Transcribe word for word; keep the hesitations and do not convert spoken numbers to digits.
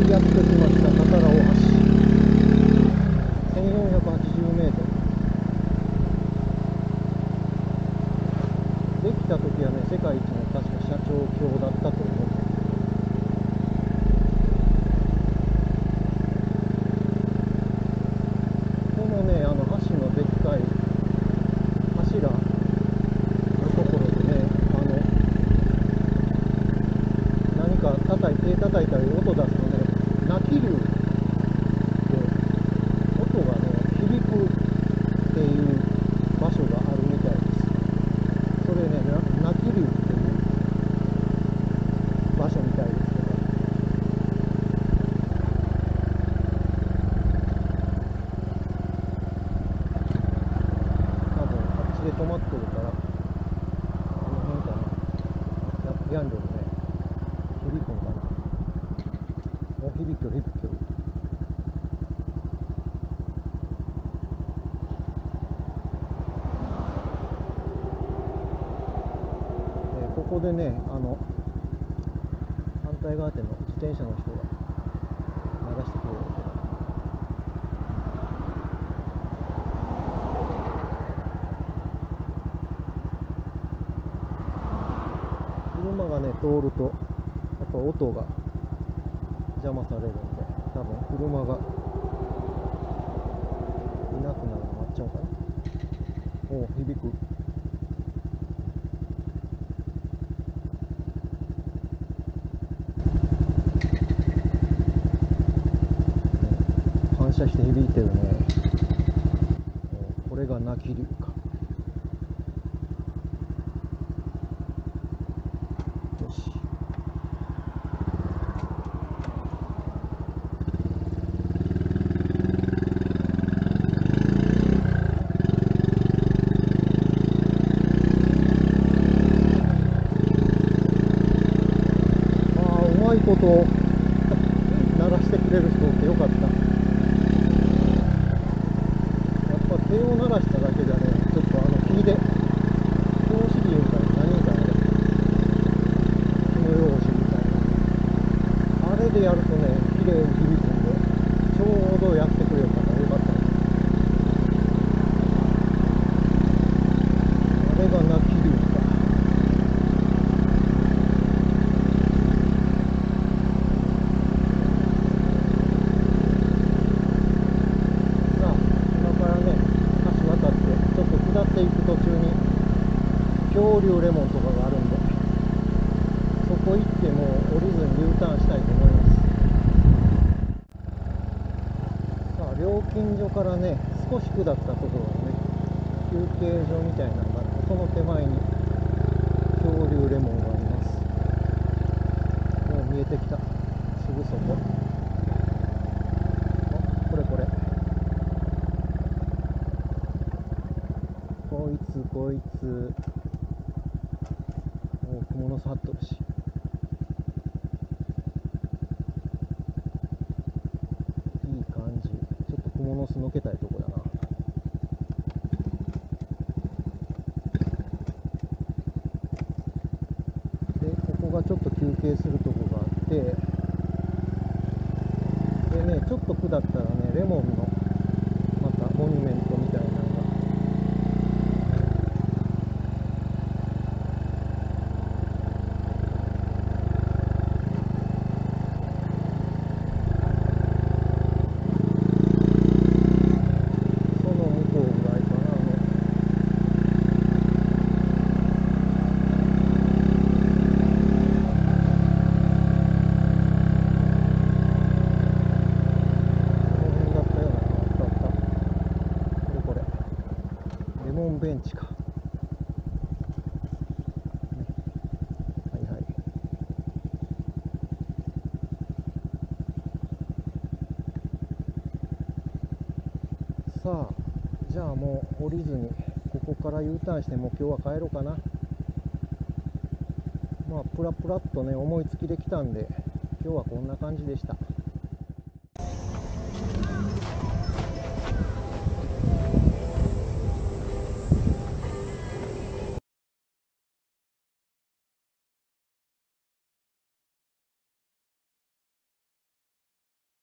やってきました。宝大橋せんよんひゃくはちじゅうメートルできた時はね、世界一の確か社長橋だったと思う。このね、あの橋のでっかい柱のところでね、あの何か叩い手叩いたり音出すとね、鳴き竜で音がね響くっていう場所があるみたいです。それね、鳴き竜っていう場所みたいですけど、多分あっちで止まってるから、あの辺かな、やんでるね、響くんかな。お、響く響く。ここでね、あの反対側手の自転車の人が流してくれるけど、車がね通るとやっぱ音が邪魔されるんで、多分車がいなくなるの待っちゃうかな。おお、響く。反射して響いてるね。これが鳴き竜か。よし。ああ、うまいこと鳴らしてくれる人ってよかった。やっぱ手を鳴らしただけじゃね、ちょっとあの木で標識言うか何かね、火の用紙みたいな、あれでやるとね綺麗に響くんで、ちょうどやってくれるからよかった。あれが鳴き竜か。さあ今からね橋渡ってちょっと下っていく途中に恐竜レモンとかがあるんで、そこ行ってもう降りずに U ターンしたいと思います。さあ料金所からね少し下ったところのね休憩所みたいなのがあって、その手前に恐竜レモンがあります。もう見えてきた、すぐそこ。あ、これこれ、こいつこいつ、おお、蜘蛛の巣張っとるし。いい感じ。ちょっと蜘蛛の巣のけたいとこだな。でここがちょっと休憩するとこがあって、でねちょっと下ったらねレモンのまたモニュメントみたいなのが、その向こうぐらいかな。あのこの辺だったような。あったあった、これこれレモンベンチか、ね、はいはい。さあじゃあもう降りずにここから U ターンして、もう今日は帰ろうかな。まあプラプラっとね思いつきできたんで、今日はこんな感じでした。